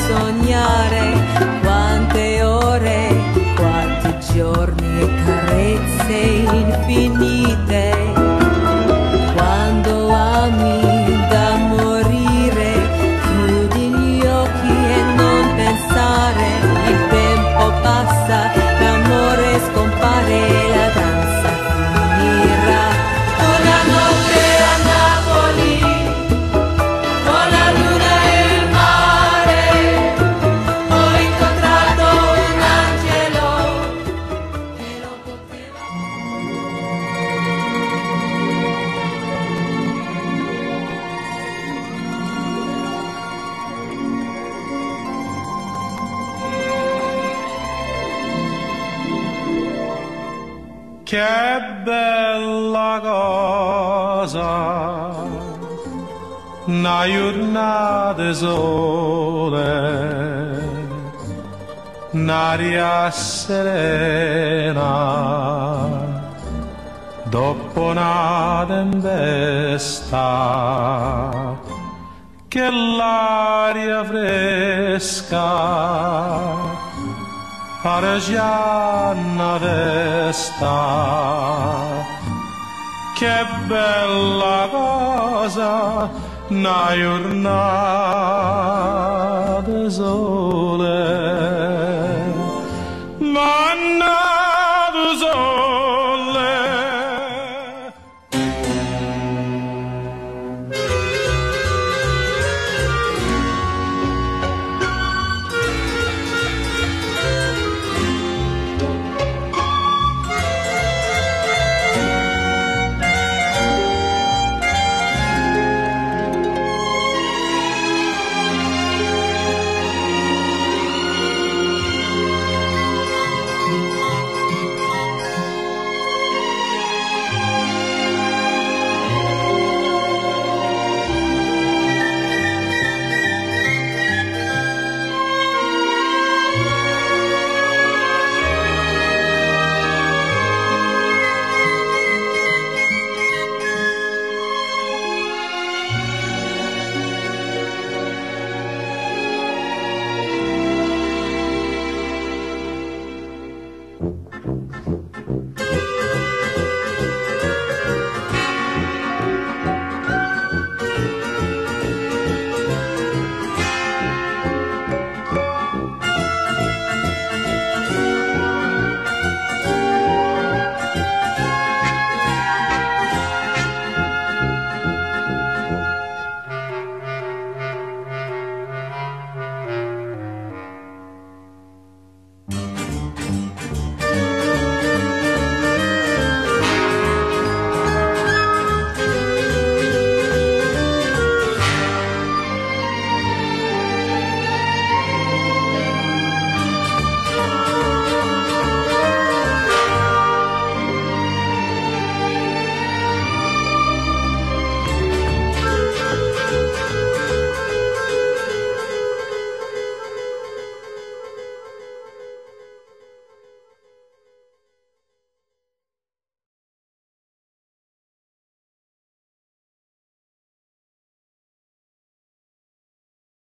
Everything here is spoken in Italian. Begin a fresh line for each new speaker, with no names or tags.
sognare, quante ore, quanti giorni e carezze infinite. Quando ami da morire, chiudi gli occhi e non pensare, il tempo passa, l'amore scompare, la danza finirà. Una notte a Napoli, con la luna e il mare, ho incontrato un angelo che non poteva.
Che bella cosa, una giornata sole, un'aria serena, dopo una tempesta, che l'aria fresca pare già una testa. Che bella cosa, una giornata sole.